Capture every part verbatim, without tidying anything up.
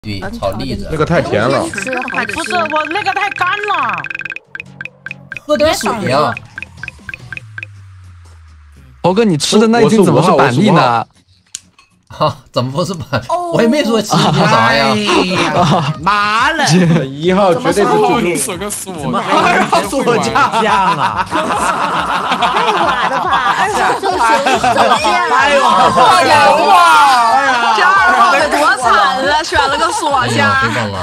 对，炒栗子。 那个太甜了。 不是我那个太干了， 喝点水呀。 猴哥，你吃的那斤怎么是板栗呢？ 哈，怎么不是板？我也没说吃的啥呀。 妈了， 一号绝对是是个锁， 怎么还要锁匠啊？ 太晚了吧？二号就选手匠， 哎呦， 哎呀哇！ 这二号得多惨啊，选了个锁匠。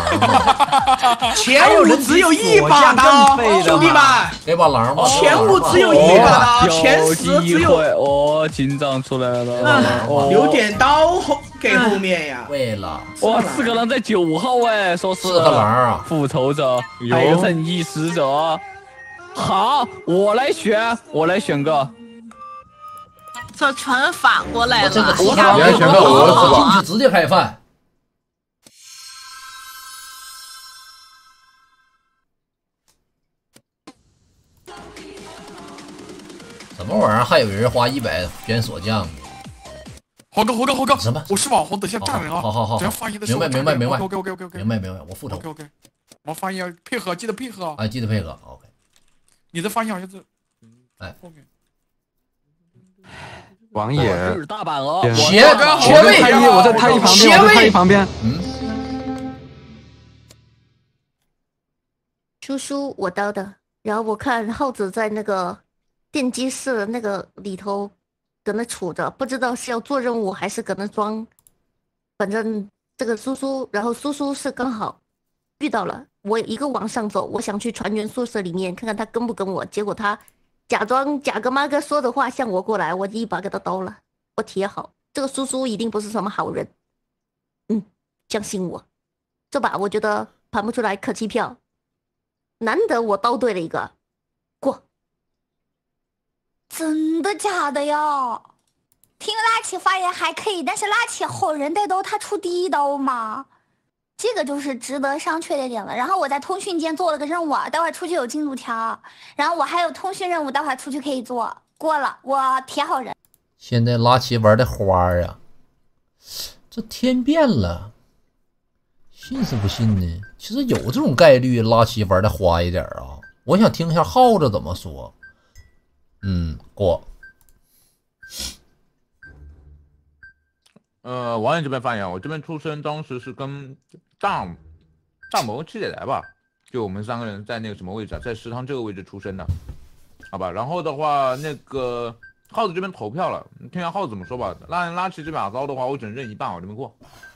前五只有一把刀，兄弟们， 给把狼吧。 前五只有一把刀，前十只有。 哦，警长出来了， 留点刀给后面呀。 为了哇，四个人在九号哎，说是四个狼啊， 复仇者还有正义使者。好，我来选，我来选个。 这全反过来了， 这个你来选个蛾子吧， 进去直接开饭。什么玩意儿？还有人花一百选锁匠？ 猴哥，猴哥，猴哥， 什么？ 我是网红，等下站人啊！ 好好好， 等下发言的时候， 明白明白明白。 OK OK OK OK， 明白明白，我复仇。 OK OK， 我发言配合，记得配合啊，记得配合。OK， 你的发言好像是， 哎， 王爷大板鹅， 斜斜位，我在太医旁边，我在太医旁边。 嗯。 叔叔，我刀的。然后我看耗子在那个电机室那个里头搁那杵着，不知道是要做任务还是搁那装。反正这个叔叔，然后叔叔是刚好遇到了，我一个往上走，我想去船员宿舍里面看看他跟不跟我，结果他假装假个妈个说的话向我过来，我一把给他刀了，我铁好，这个叔叔一定不是什么好人。嗯，相信我，这把我觉得盘不出来可气票。难得我刀对了一个，过。 真的假的呀？听拉奇发言还可以，但是拉奇好人带刀，他出第一刀吗？这个就是值得商榷的点了。然后我在通讯间做了个任务，待会儿出去有进度条，然后我还有通讯任务，待会儿出去可以做，过了，我铁好人。 现在拉奇玩的花啊，这天变了。信是不信呢？其实有这种概率，拉奇玩的花一点啊。我想听一下耗子怎么说。嗯，过。 呃，王爷这边发言，我这边出生当时是跟大大谋七姐来吧，就我们三个人在那个什么位置啊，在食堂这个位置出生的，好吧。然后的话，那个耗子这边投票了，听下耗子怎么说吧。拉拉奇这把刀的话，我只能认一半，我这边过。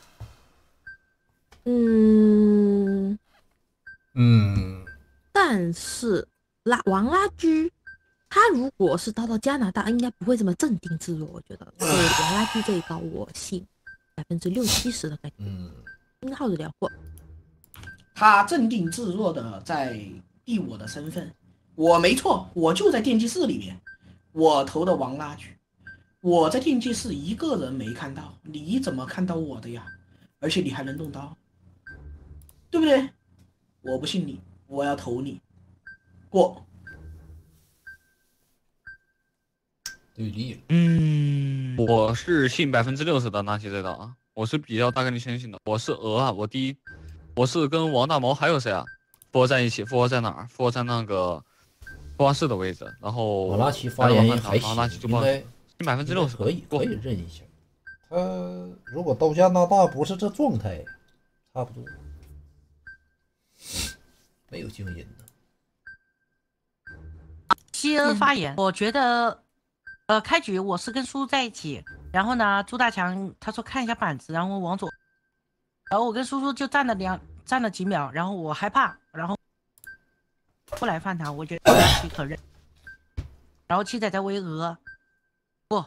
嗯嗯， 但是拉王拉居，他如果是到到加拿大，应该不会这么镇定自若。我觉得，所以王拉居这一招，我信百分之六七十的概率。 嗯， 应耗子聊过， 他镇定自若的在递我的身份，我没错，我就在电击室里面，我投的王拉居，我在电击室一个人没看到，你怎么看到我的呀？而且你还能动刀。对不对？我不信你，我要投你，过。 对立。 嗯，我是信百分之六十的拉奇这刀啊，我是比较大概率相信的。我是鹅啊，我第一，我是跟王大毛还有谁啊？复活在一起，复活在哪儿？复活在那个复活室的位置。然后我拉奇发言也还行， 拉奇就报信百分之六十可以，可以认一下。他如果到加拿大不是这状态，差不多。没有静音的。 希恩发言，我觉得，呃，开局我是跟叔在一起，然后呢，朱大强他说看一下板子，然后往左，然后我跟叔叔就站了两站了几秒，然后我害怕，然后不来犯他，我觉得许可认。然后七仔在为鹅，不，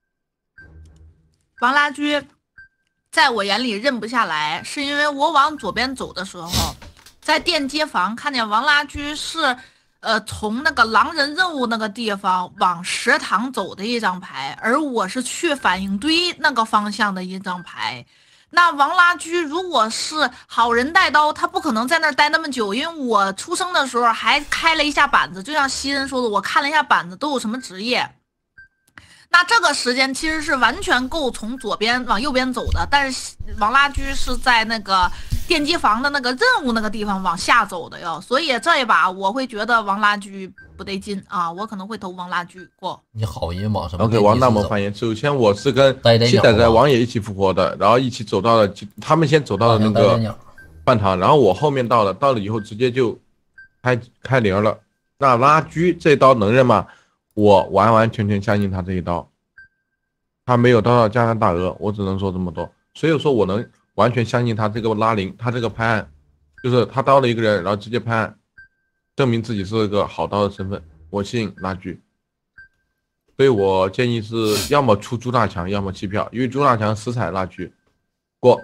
王拉居，在我眼里认不下来，是因为我往左边走的时候。在电接房看见王拉居是，呃，从那个狼人任务那个地方往食堂走的一张牌，而我是去反应堆那个方向的一张牌。那王拉居如果是好人带刀，他不可能在那儿待那么久，因为我出生的时候还开了一下板子，就像西恩说的，我看了一下板子都有什么职业。 那这个时间其实是完全够从左边往右边走的，但是王拉居是在那个电击房的那个任务那个地方往下走的哟，所以这一把我会觉得王拉居不得劲啊，我可能会投王拉居过。 你好人往什么 ？OK， 王大魔发言。首先我是跟七仔仔王爷一起复活的，然后一起走到了，他们先走到了那个饭堂，然后我后面到了，到了以后直接就开开零了。那拉居这刀能认吗？我完完全全相信他这一刀，他没有刀到加拿大鹅，我只能说这么多。所以说我能完全相信他这个拉零，他这个拍案，就是他刀了一个人，然后直接拍案，证明自己是一个好刀的身份。我信拉居，所以我建议是要么出朱大强，要么弃票，因为朱大强死踩拉居，过。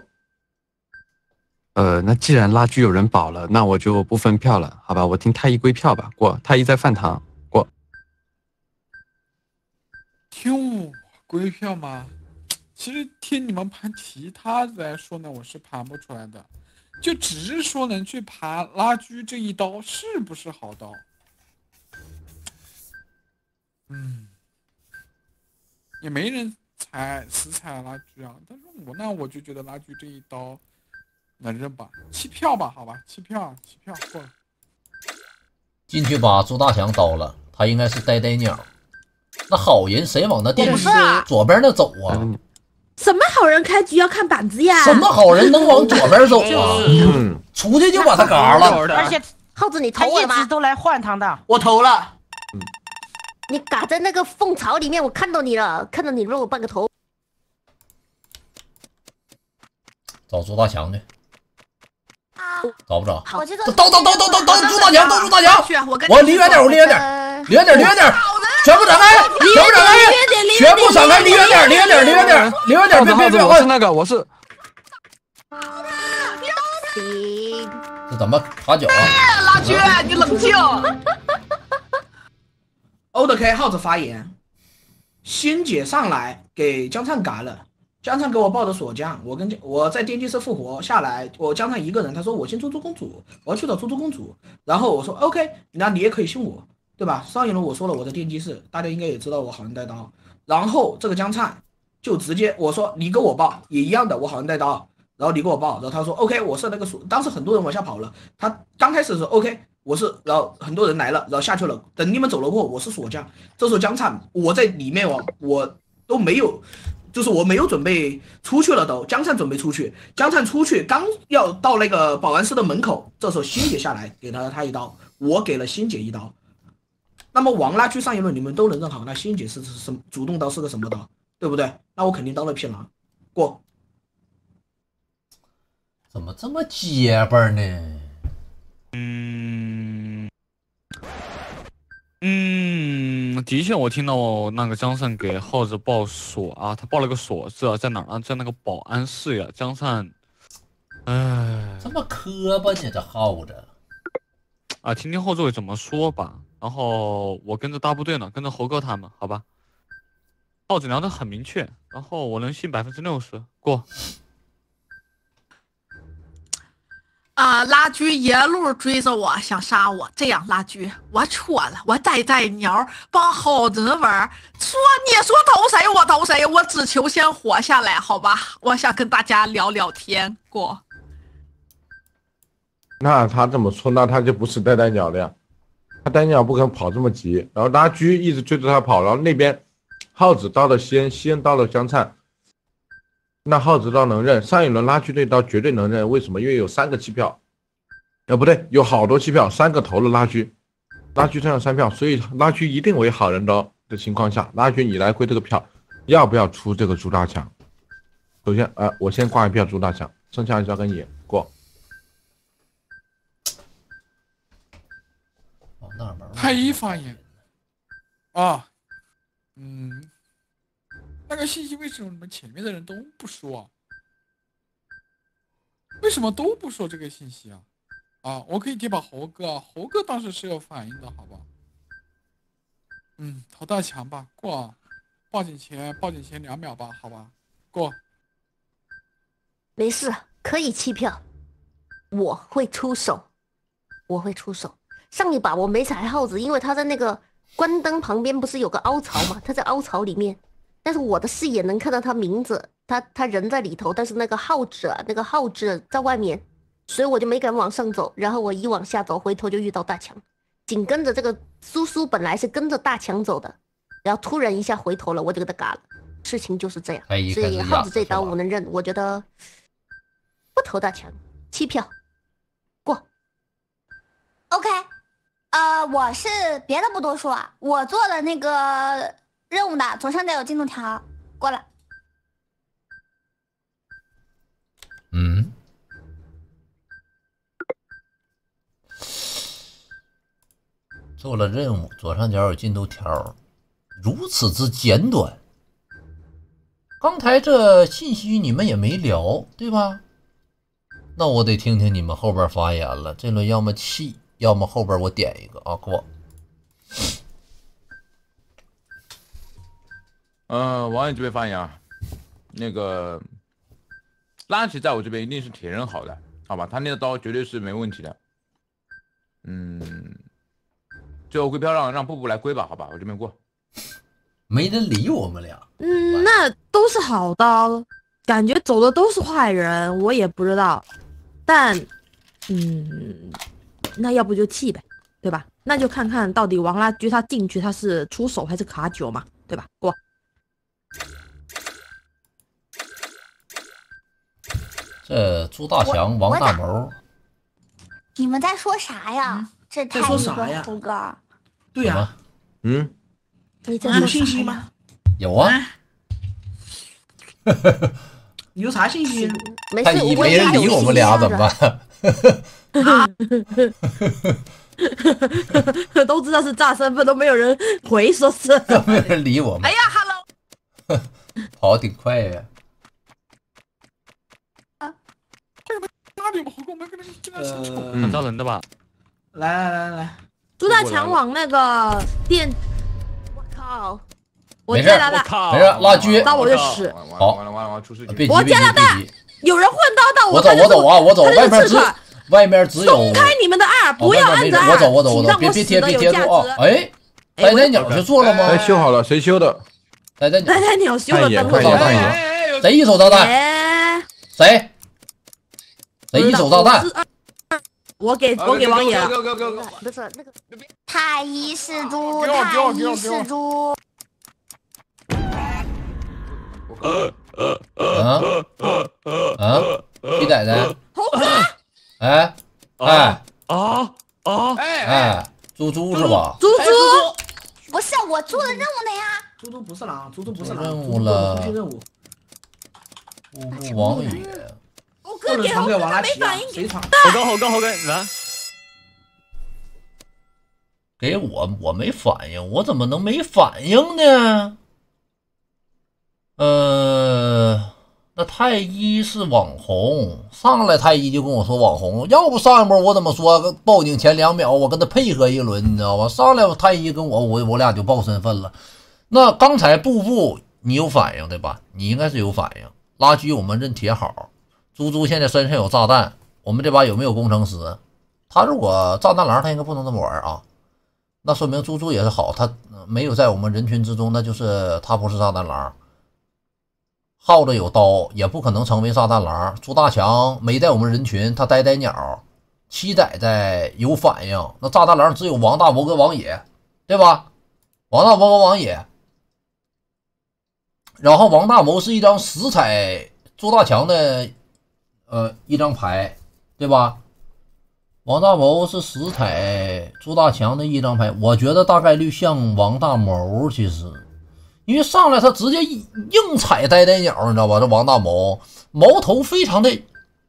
呃，那既然拉居有人保了，那我就不分票了，好吧？我听太医归票吧，过。太医在饭堂。 听我归票吗？其实听你们盘其他来说呢，我是盘不出来的，就只是说能去盘拉居这一刀是不是好刀。嗯，也没人踩死踩拉居啊，但是我那我就觉得拉居这一刀能认吧，弃票吧，好吧，弃票，弃票过了。 进去把朱大强刀了，他应该是呆呆鸟。那好人谁往那电视左边那走啊？ 什么好人开局要看板子呀？ 什么好人能往左边走啊？嗯，出去就把他嘎了。 而且耗子你投了吗？ 他一直都来换汤的， 我投了。 嗯， 你嘎在那个凤巢里面，我看到你了，看到你让我半个头。 找朱大强去。找不着？ 我这个刀刀刀刀刀刀朱大强，刀朱大强！我离远点，我离远点，离远点，离远点，全部闪开，全部闪开，全部闪开，离远点，离远点，离远点，离远点，别别别！ 我是那个，我是。 这怎么卡脚啊？ 拉居，你冷静。 欧德 K 耗子发言，欣姐上来给江灿嘎了。江灿给我报的锁匠，我跟我在电击室复活下来，我江灿一个人，他说我信猪猪公主，我要去找猪猪公主，然后我说 OK， 那你也可以信我，对吧？上一轮我说了我在电击室，大家应该也知道我好人带刀，然后这个江灿就直接我说你给我报也一样的，我好人带刀，然后你给我报，然后他说 OK， 我是那个锁，当时很多人往下跑了，他刚开始说 OK， 我是，然后很多人来了，然后下去了，等你们走了过后，我是锁匠，这时候江灿我在里面我我都没有。就是我没有准备出去了都，江灿准备出去，江灿出去刚要到那个保安室的门口，这时候欣姐下来给了他一刀，我给了欣姐一刀。那么王拉居上一轮你们都能认好，那欣姐是什么主动刀是个什么刀，对不对？那我肯定当了匹狼，过。 怎么这么结巴呢？ 嗯。嗯，的确，我听到那个江灿给耗子报锁啊，他报了个锁字啊，在哪儿啊？在那个保安室呀。江灿，哎， 这么磕巴呢，这耗子啊，听听后座怎么说吧。然后我跟着大部队呢，跟着猴哥他们，好吧。耗子聊得很明确，然后我能信百分之六十过。 啊、呃，拉居一路追着我，想杀我。这样，拉居，我错了，我呆呆鸟帮好人玩。说你说投谁，我投谁，我只求先活下来，好吧？我想跟大家聊聊天。过。 那他这么说，那他就不是呆呆鸟了呀。他呆鸟不可能跑这么急，然后拉居一直追着他跑，然后那边耗子到了西恩，西恩到了江灿。那耗子刀能认，上一轮拉居这刀绝对能认，为什么？因为有三个弃票，呃不对，有好多弃票，三个投了拉居，拉居剩下三票，所以拉居一定为好人刀的情况下，拉居你来归这个票，要不要出这个朱大强？首先，呃，我先挂一票朱大强，剩下交给你过。 太医发言啊，嗯。那个信息为什么你们前面的人都不说？为什么都不说这个信息啊？啊，我可以贴把猴哥，猴哥当时是有反应的，好吧？嗯，投大强吧，过。报警前，报警前两秒吧，好吧，过。 没事，可以弃票，我会出手，我会出手。上一把我没踩耗子，因为他在那个关灯旁边不是有个凹槽嘛？他在凹槽里面。 但是我的视野能看到他名字，他他人在里头，但是那个号字啊，那个号字在外面，所以我就没敢往上走。然后我一往下走，回头就遇到大强，紧跟着这个苏苏本来是跟着大强走的，然后突然一下回头了，我就给他嘎了。事情就是这样，所以耗子这刀我能认，我觉得不投大强，弃票过。 OK， 呃，我是别的不多说啊，我做了那个任务的，左上角有进度条，过了。 嗯，做了任务，左上角有进度条，如此之简短。刚才这信息你们也没聊，对吧？那我得听听你们后边发言了。这轮要么弃，要么后边我点一个啊，过。 呃，网友这边发言啊，那个拉奇在我这边一定是铁人好的，好吧？他那个刀绝对是没问题的。嗯，最后归票让让布布来归吧，好吧？我这边过。 没人理我们俩。 嗯，那都是好刀，感觉走的都是坏人，我也不知道。但，嗯，那要不就弃呗，对吧？那就看看到底王拉居他进去他是出手还是卡九嘛，对吧？过。 这朱大强、王大谋， 你们在说啥呀？嗯、这在说啥呀？ 猴哥， 对呀、啊， 嗯， 你这有信息吗？ 有啊。 你有啥信息？ 太医没人理我们俩怎么办？ 都知道是炸身份，都没有人回，说是没有人理我们。 哎呀 ，Hello， 跑得挺快呀。 哪里猴哥没跟人进来相处？ 很招人的吧？ 来来来来， 朱大强往那个店，我靠！我没事， 加拿大， 没事，拉狙， 那我就死。 好， 完了完了完了，出事情！ 别急， 我加拿大，有人混刀到我走，我走啊，我走，外面只外面只有松开你们的二，不要按着二， 我走，我走，我走，别别贴别贴住啊！哎，呆呆鸟去做了吗？ 哎，修好了，谁修的？ 呆呆鸟， 呆呆鸟修了灯会炸弹，谁一手炸弹？谁？谁一手炸弹？ 我给我给王爷， 不是那个太医是猪，太医是猪。 嗯嗯嗯，皮仔仔，哎哎啊啊哎，猪猪是吧？ 猪猪不是我做的任务的呀。 猪猪不是狼，猪猪不是狼， 任务了， 通讯任务。 布布王宇， 我哥给传给王拉没奇， 反应， 谁传？ 好高好高好高，来。 给我我没反应，我怎么能没反应呢？呃，那太医是网红，上来太医就跟我说网红，要不上一波我怎么说报警前两秒我跟他配合一轮，你知道吧？上来太医跟我我我俩就报身份了。那刚才布布你有反应对吧？你应该是有反应。拉狙我们认铁好，猪猪现在身上有炸弹，我们这把有没有工程师？他如果炸弹狼他应该不能这么玩啊。那说明猪猪也是好，他没有在我们人群之中，那就是他不是炸弹狼。耗子有刀，也不可能成为炸弹狼。朱大强没在我们人群，他呆呆鸟。七仔仔有反应，那炸弹狼只有王大谋跟王野，对吧？王大谋跟王野，然后王大谋是一张十彩朱大强的呃一张牌，对吧？王大谋是十彩朱大强的一张牌，我觉得大概率像王大谋，其实因为上来他直接硬踩呆呆鸟，你知道吧？这王大谋矛头非常的，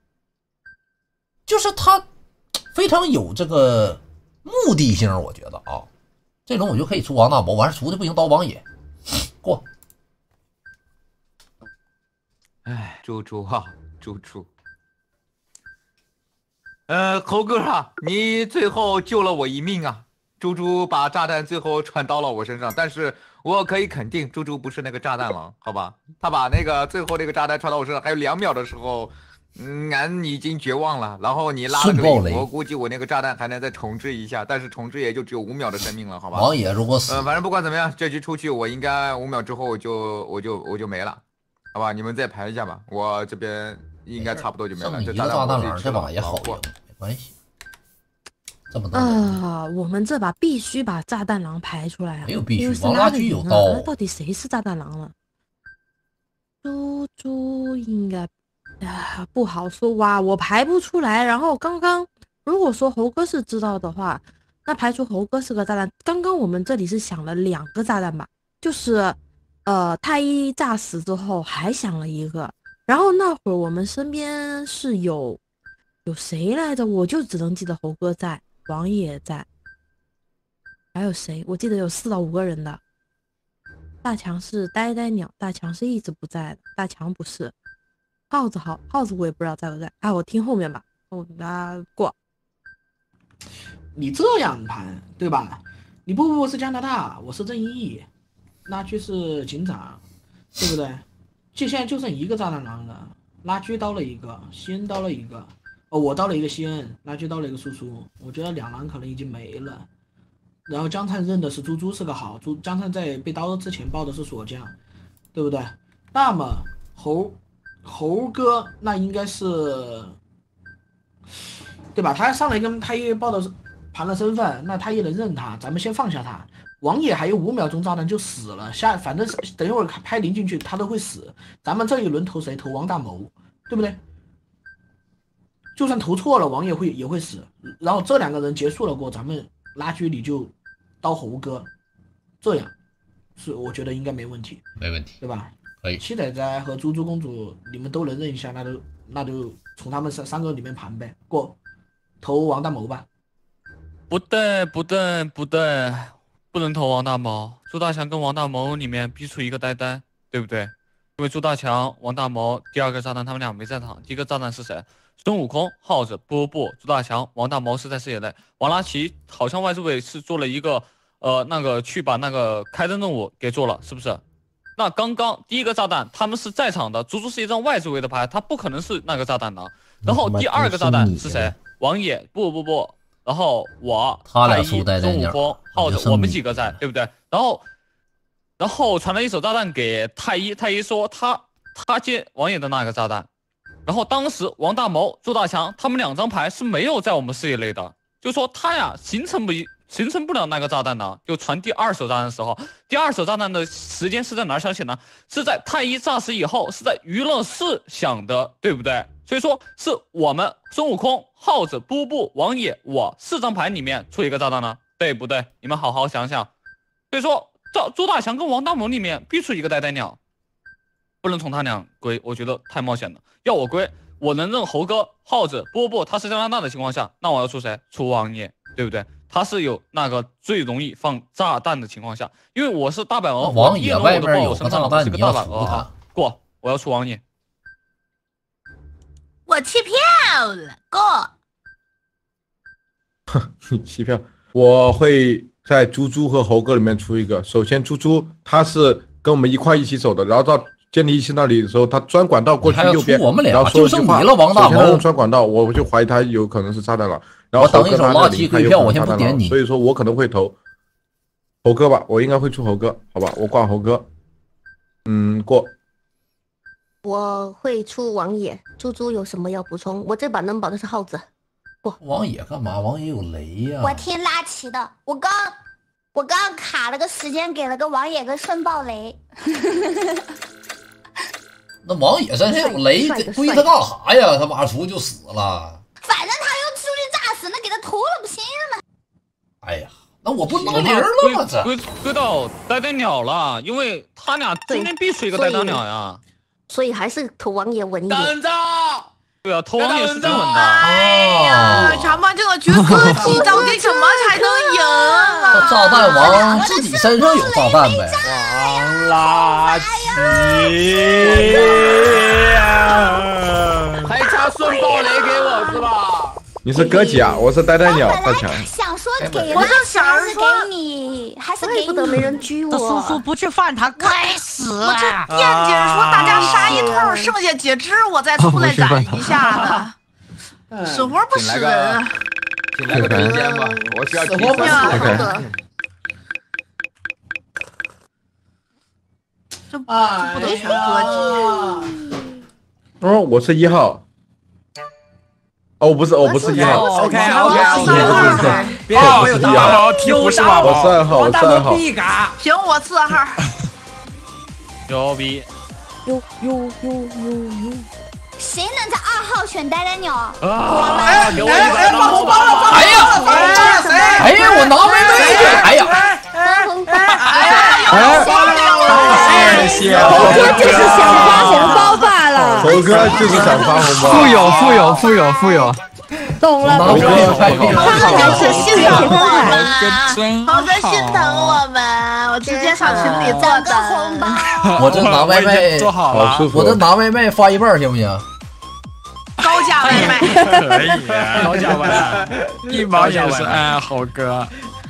就是他非常有这个目的性，我觉得啊，这种我就可以出王大谋，完事出的不行刀王野过。 哎，猪猪啊，猪猪。呃，猴哥啊，你最后救了我一命啊！猪猪把炸弹最后传到了我身上，但是我可以肯定，猪猪不是那个炸弹狼，好吧？他把那个最后那个炸弹传到我身上，还有两秒的时候， 嗯，俺已经绝望了。然后你拉了个雷，我估计我那个炸弹还能再重置一下，但是重置也就只有五秒的生命了，好吧？ 王爷如果死， 呃，反正不管怎么样，这局出去我应该五秒之后我就我就我就没了，好吧？你们再排一下吧，我这边应该差不多就没了。这一个炸弹狼，这把也好用，没关系。这么多啊、呃，我们这把必须把炸弹狼排出来啊！ 没有必须，王拉居有刀。 到底谁是炸弹狼了？猪猪应该啊不好说哇，我排不出来。然后刚刚如果说猴哥是知道的话，那排除猴哥是个炸弹。刚刚我们这里是想了两个炸弹吧，就是呃太一炸死之后还想了一个，然后那会儿我们身边是有有谁来着？我就只能记得猴哥在，王爷在，还有谁？我记得有四到五个人的。大强是呆呆鸟，大强是一直不在的，大强不是。耗子好，耗子我也不知道在不在。啊，我听后面吧。哦，那过。 你这样盘对吧？你不不是加拿大，我是正义，拉锯是警长，对不对？就现在就剩一个炸弹狼了，拉锯刀了一个，西恩刀了一个，哦，我刀了一个西恩，拉锯刀了一个叔叔。我觉得两狼可能已经没了。然后江灿认的是猪猪是个好猪，江灿在被刀之前报的是锁匠，对不对？那么猴猴哥那应该是，对吧？他上来跟太一报的是盘了身份，那太一能认他，咱们先放下他。王爷还有五秒钟炸弹就死了，下反正等一会儿拍零进去他都会死。咱们这一轮投谁？投王大谋，对不对？就算投错了，王爷会也会死。然后这两个人结束了过，咱们拉锯里就刀猴哥，这样是我觉得应该没问题， 没问题， 对吧？ 可以。 七仔仔和猪猪公主，你们都能认一下，那就那就从他们三三个里面盘呗。过，投王大谋吧。 不对，不对，不对，不能投王大谋。朱大强跟王大谋里面逼出一个呆呆，对不对？因为朱大强、王大谋第二个炸弹他们俩没在场，第一个炸弹是谁？孙悟空、耗子、波波、朱大强、王大谋是在视野内，王拉奇好像外置位是做了一个呃那个去把那个开灯任务给做了，是不是？那刚刚第一个炸弹他们是在场的，足足是一张外置位的牌，他不可能是那个炸弹的。然后第二个炸弹是谁？王野、不不不，然后我、太一、孙悟空、耗子，我们几个在，对不对？然后然后传了一手炸弹给太一，太一说他他接王野的那个炸弹。然后当时王大谋、朱大强他们两张牌是没有在我们视野内的，就说他呀形成不形成不了那个炸弹的。就传第二手炸弹的时候，第二手炸弹的时间是在哪儿响起呢？是在太一炸死以后，是在娱乐室响的，对不对？所以说是我们孙悟空、耗子、布布、王野，我四张牌里面出一个炸弹呢，对不对？你们好好想想。所以说赵朱大强跟王大谋里面必出一个呆呆鸟，不能从他俩归，我觉得太冒险了。要我归，我能认猴哥、耗子、波波他是加拿大的情况下，那我要出谁？出王爷，对不对？他是有那个最容易放炸弹的情况下，因为我是大阪鹅， 王爷外面有个炸弹， 是个大阪鹅啊。过，我要出王爷。 我弃票了，过。 你弃票，我会在猪猪和猴哥里面出一个。首先，猪猪他是跟我们一块一起走的，然后到建立一期那里的时候，他钻管道过去右边，然后说一句话，首先他用钻管道，我就怀疑他有可能是炸弹了。然后我等一手拉提归票，我先不点你， 所以说我可能会投猴哥吧，我应该会出猴哥，好吧，我挂猴哥。嗯，过。 我会出王野，猪猪有什么要补充？我这把能保的是耗子。过。 王野干嘛？王野有雷呀、啊。 我听拉齐的，我刚我刚卡了个时间，给了个王野个顺爆雷。 那王野身上有雷，归他干啥呀？他马出就死了。 反正他又出去炸死，那给他投了不行吗？ 哎呀，那我不拿零了吗？这归归到呆呆鸟了，因为他俩中间必出一个呆呆鸟呀。 所以还是投王爷稳一点。 等着。 对啊，投王爷是最稳的。 哎呀，咱们这个角色几招给什么才能赢啊？ 炸弹王自己身上有炸弹呗。 王拉奇， 还差顺爆雷给我是吧？ 你是哥几啊？我是呆呆鸟大强。 想说给我就拉想还是说给你，还是给怪不得没你？ 人拘这叔我。 叔不去饭堂，该死我这啊！ 燕姐说大家杀一通，剩下几只我再出来赶一下嗯子，死活不死人。 请来个推荐吧，我需要提死活不死三猴个。 这哎不得全割哦，我是一号。哦，我不是，我不是一号。 OK 我 OK 是 OK， 二号别老有大毛提不是吧？ 我是二号，我是二号。 必嘎， 行，我四号。 牛逼！ 呦呦呦呦呦！ 谁能在二号选呆呆鸟？ 啊！给我哎哎，放红包了，放红包了， 哎呀放红包了，谁？ 哎呀，我拿妹妹去！哎呀， 发红包！ 谢谢。 猴哥就是想发红包罢了， 猴哥就是想发红包。 富有富有富有富有， 懂了懂了，看来是谢谢方法。 真好哥心疼我们，我直接上群里做两个红包。 我这拿外卖， 做好了， 好舒服。 我这拿外卖发一半行不行？ 高价外卖。 可以， 高价外卖， 一毛也是爱猴哥。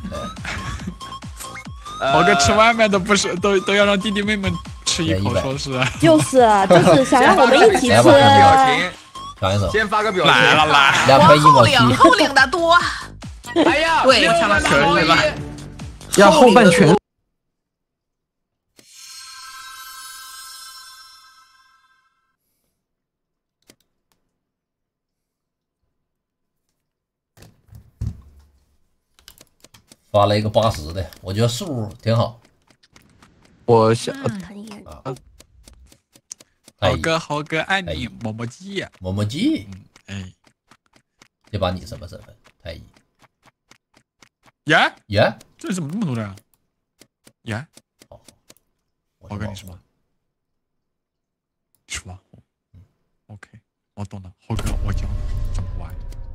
猴哥吃外卖都不是，都都要让弟弟妹妹吃一口，说是。 就是就是想让我们一起吃。 表情， 尝一手， 先发个表情。 来了来， 两块一毛七。 领后领的多。 哎呀， 对六万可以了。 要后半拳。 发了一个八十的，我觉得数挺好。 我想啊， 猴哥猴哥爱你，么么鸡， 么么鸡。 哎， 这把你什么身份？太医。 耶耶， 这怎么那么多人？耶，我跟你说，是吧 ？OK， 我懂了，猴哥，我教你怎么玩。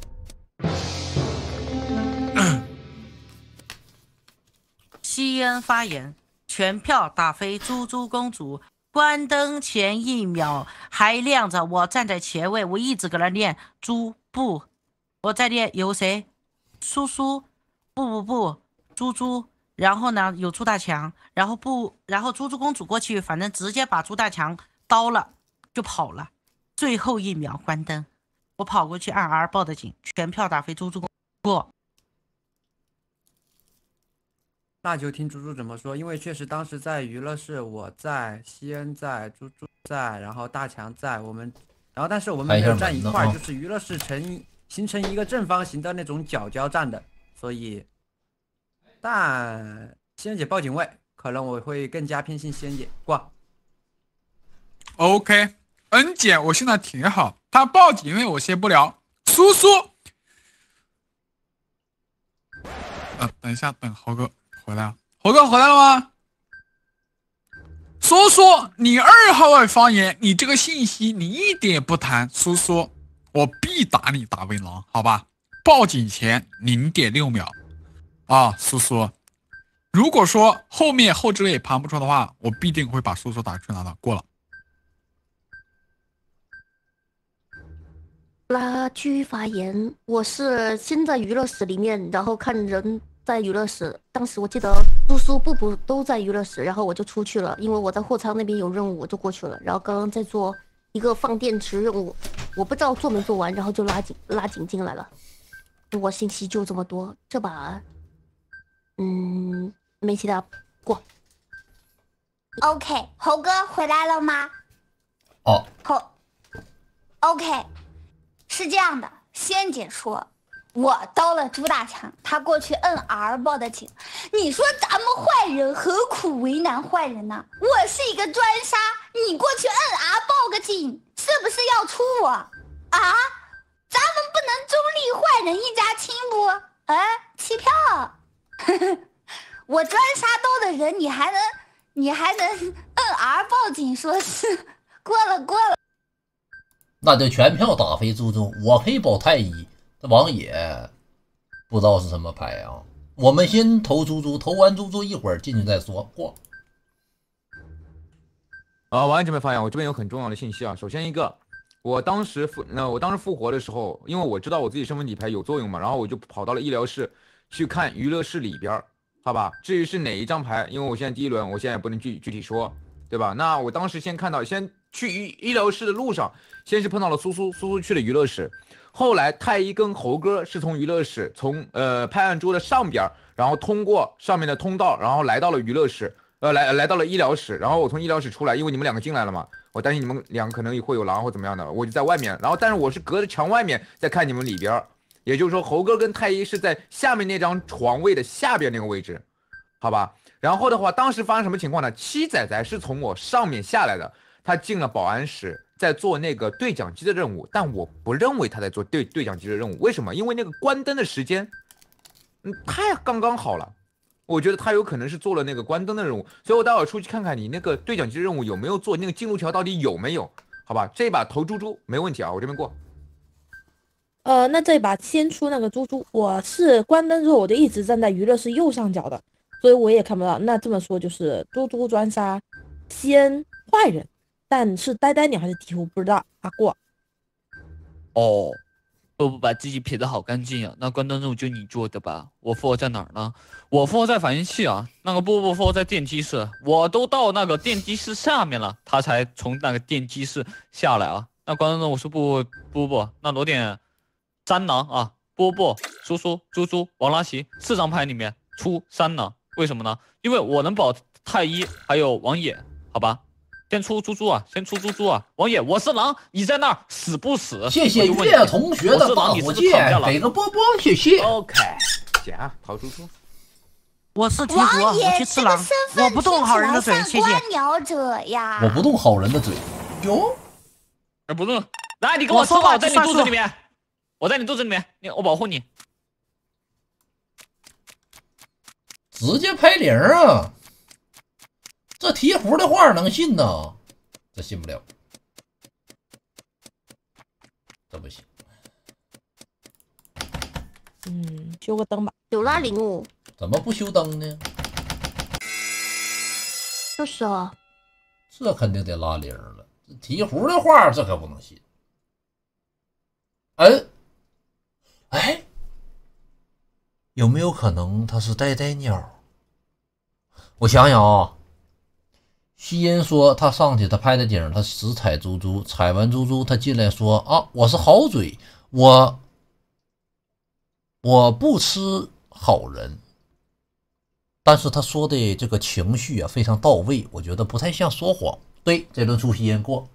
西恩发言，全票打飞猪猪公主。关灯前一秒还亮着，我站在前位，我一直搁那念猪不，我在念有谁？叔叔，不不不，猪猪。然后呢，有朱大强，然后不，然后猪猪公主过去，反正直接把朱大强刀了就跑了。最后一秒关灯，我跑过去按 R 报的警，全票打飞猪猪公过。 那就听猪猪怎么说，因为确实当时在娱乐室，我在，西恩在，猪猪在，然后大强在，我们，然后但是我们没有站一块儿，就是娱乐室成形成一个正方形的那种角交站的，所以，但西恩姐报警位，可能我会更加偏信西恩姐挂。 OK， 恩姐，我现在挺好，她报警位我先不聊，叔叔，呃，等一下，等猴哥。回来了，猴哥回来了吗？叔叔，你二号位发言，你这个信息你一点也不谈，叔叔，我必打你打为狼，好吧？报警前零点六秒，啊，叔叔，如果说后面后置位盘不出的话，我必定会把叔叔打去拿的，过了。 拉锯发言，我是先在娱乐室里面，然后看人。在娱乐室，当时我记得叔叔、布布都在娱乐室，然后我就出去了，因为我在货仓那边有任务，我就过去了。然后刚刚在做一个放电池任务，我不知道做没做完，然后就拉警拉警进来了。我信息就这么多，这把，嗯，没其他过。 OK， 猴哥回来了吗？ 哦。 猴 ，OK， 是这样的，仙姐说。我刀了朱大强，他过去摁 R 报的警。你说咱们坏人何苦为难坏人呢？我是一个专杀，你过去摁 R 报个警，是不是要出我啊？咱们不能中立坏人一家亲不？哎，弃票！我专杀刀的人，你还能你还能摁 R 报警，说是过了过了。 那就全票打飞猪猪，我可以保太一。这王野不知道是什么牌啊？我们先投猪猪，投完猪猪一会儿进去再说。过。 啊，王安这边发言，我这边有很重要的信息啊。首先一个，我当时复那我当时复活的时候，因为我知道我自己身份底牌有作用嘛，然后我就跑到了医疗室去看娱乐室里边，好吧？至于是哪一张牌，因为我现在第一轮，我现在也不能具具体说，对吧？那我当时先看到，先去医医疗室的路上，先是碰到了苏苏，苏苏去了娱乐室，后来太一跟猴哥是从娱乐室，从呃拍案桌的上边，然后通过上面的通道，然后来到了娱乐室，呃来来到了医疗室，然后我从医疗室出来，因为你们两个进来了嘛。我担心你们两个可能会有狼或怎么样的，我就在外面，然后但是我是隔着墙外面在看你们里边，也就是说猴哥跟太一是在下面那张床位的下边那个位置，好吧？然后的话，当时发生什么情况呢？七仔仔是从我上面下来的，他进了保安室，在做那个对讲机的任务，但我不认为他在做对对讲机的任务，为什么？因为那个关灯的时间，嗯，太刚刚好了。我觉得他有可能是做了那个关灯的任务，所以我待会儿出去看看你那个对讲机任务有没有做，那个进度条到底有没有？好吧，这把投猪猪没问题啊，我这边过。 呃，那这把先出那个猪猪，我是关灯之后我就一直站在娱乐室右上角的，所以我也看不到。那这么说就是猪猪专杀，先坏人，但是呆呆鸟还是鹈鹕不知道啊过。 哦。不不把自己撇得好干净啊！那关灯任务就你做的吧？我负责在哪儿呢？我负责在反应器啊。那个不不负责在电机室，我都到那个电机室下面了，他才从那个电机室下来啊。那关灯任务是不不不，那罗点三狼啊，波波、苏苏、猪猪、王拉奇四张牌里面出三狼，为什么呢？因为我能保太一还有王野，好吧？先出猪猪啊！先出猪猪啊！王爷，我是狼，你在那儿死不死？ 谢谢岳同学的大火箭，给个波波，谢谢。 OK， 夹逃猪猪。 我是鹈鹕，我去吃狼，我不动好人的嘴，谢谢。 观鸟者呀， 我不动好人的嘴。哟， 哎，不动，来，你跟我说吧，我在你肚子里面，我在你肚子里面，你我保护你。 直接拍零啊！这鹈鹕的话能信呐？这信不了，这不行。 嗯，修个灯吧。 有拉零五， 怎么不修灯呢？ 就是啊， 这肯定得拉零了。鹈鹕的话，这可不能信。哎，哎，有没有可能他是呆呆鸟？我想想啊。西恩说他上去他拍的景，他只踩猪猪，踩完猪猪他进来说啊，我是好嘴，我我不吃好人，但是他说的这个情绪啊非常到位，我觉得不太像说谎。对，这轮出西恩过。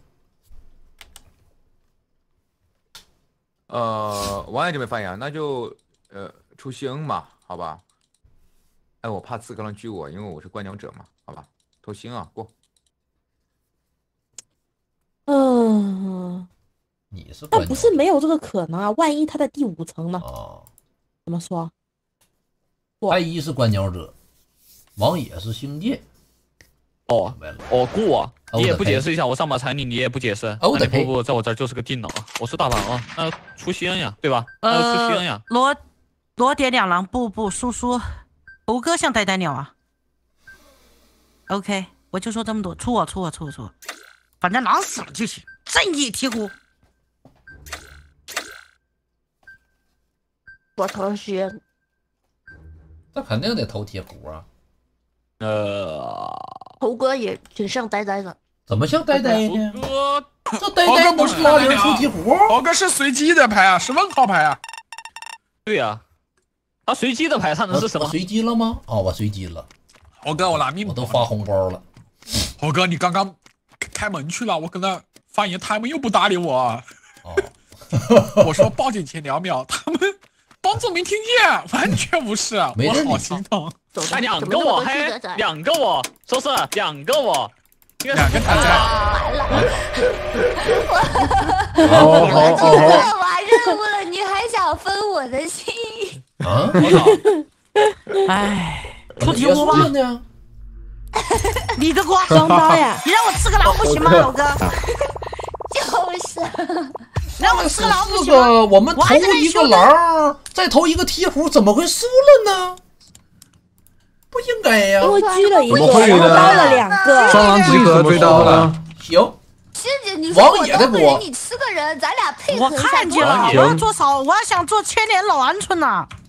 呃，王爷这边发言，那就呃出西恩嘛，好吧？哎，我怕刺客狼狙我，因为我是观鸟者嘛，好吧？投星啊，过。 嗯， 你是但不是没有这个可能啊，万一他在第五层呢？ 哦， 怎么说？ 太一是观鸟者，王野是星界。 哦，哦过，你也不解释一下，我上把踩你，你也不解释。 哦， 那你不不在我这儿就是个电脑，我是大佬啊，那出西恩呀，对吧？那呃， 出西恩呀。 罗罗点两狼，步步叔叔，猴哥像呆呆鸟啊。OK， 我就说这么多，出我出我出我出我。反正狼死了就行，正义鹈鹕。 我投学， 这肯定得投鹈鹕啊。 呃， 猴哥也挺像呆呆的， 怎么像呆呆呢？这呆呆呆不是拉零出鹈鹕？ 猴哥是随机的牌啊，是问号牌啊。 对呀、啊，他随机的牌，他能是什么？ 随机了吗？哦，我随机了。 猴哥，我拿密码， 我都发红包了。 猴哥，你刚刚开门去了，我跟他发言，他们又不搭理我。 哦， 我说报警前两秒，他们当作没听见，完全无视，我好心疼。 哎，两个我嘿，两个我，说是两个我， 两个他在。 我我做完任务了，你还想分我的心？ 啊！ 哎，出鹈鹕吧呢？ 你的锅双刀呀！ 你让我吃个狼不行吗，老哥？ 就是， 让我吃个狼不行这个我们投一个狼，再投一个鹈鹕，怎么会输了呢？不应该呀！ 因为狙了一个，然后刀了两个， 双狼集合追刀了。 行。 师姐，你说我当个人，你吃个人，咱俩配合我看见了，我要做少，我要想做千年老鹌鹑呐。